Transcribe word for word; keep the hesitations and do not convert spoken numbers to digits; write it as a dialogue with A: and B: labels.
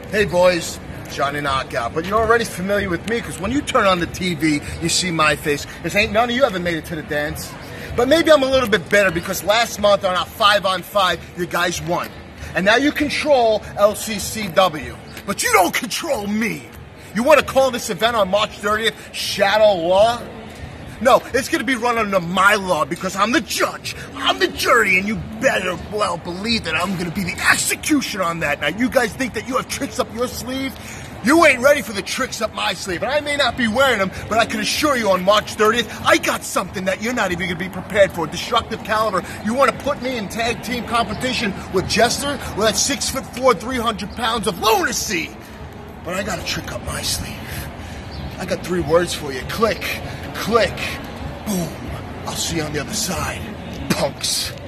A: Hey boys, Johnny Knockout. But you're already familiar with me because when you turn on the T V, you see my face. This ain't none of you haven't made it to the dance. But maybe I'm a little bit better because last month on our five on five, you guys won. And now you control L C C W. But you don't control me. You want to call this event on March thirtieth Shadow Law? No, it's going to be run under my law because I'm the judge, I'm the jury, and you better well believe that I'm going to be the executioner on that. Now, you guys think that you have tricks up your sleeve? You ain't ready for the tricks up my sleeve, and I may not be wearing them, but I can assure you on March thirtieth, I got something that you're not even going to be prepared for. Destructive caliber. You want to put me in tag team competition with Jester? Well, that's six foot four, three hundred pounds of lunacy. But I got a trick up my sleeve. I got three words for you. Click, click, boom. I'll see you on the other side, punks.